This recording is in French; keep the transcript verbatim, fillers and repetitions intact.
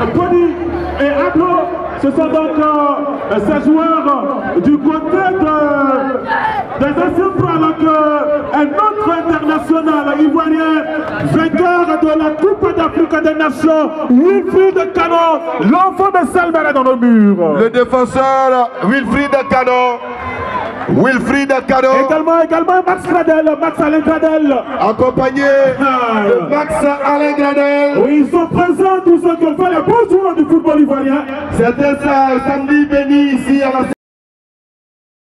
Pony et Ablo. Ce sont donc euh, ces joueurs du côté de, des anciens pro, alors qu'un autre international ivoirien, vainqueur de la Coupe d'Afrique des Nations, Wilfried Kano, l'enfant de Salbert dans le mur. Le défenseur Wilfried Kano. Wilfried Kano. Également, également Max Gradel, Max Alain Gradel. Accompagné ah. de Max Alain Gradel. Oui, ils sont présents, tous ceux qui ont fait les beaux joueurs du football ivoirien. C'était ça, samedi béni ici à la